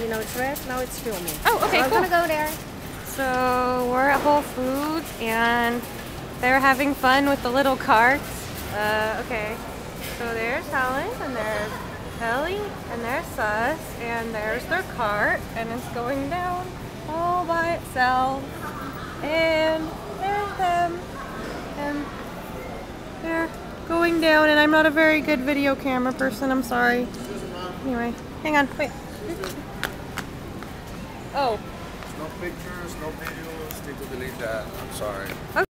know it's red, now it's filming. Oh, okay, so I'm cool. gonna go there. So we're at Whole Foods and they're having fun with the little carts. Okay, so there's Helen and there's Ellie and there's Sus and there's their cart and it's going down all by itself. And there's them and they're going down, and I'm not a very good video camera person, I'm sorry. Anyway, hang on, wait. Oh. No pictures, no videos, need to delete that, I'm sorry. Okay.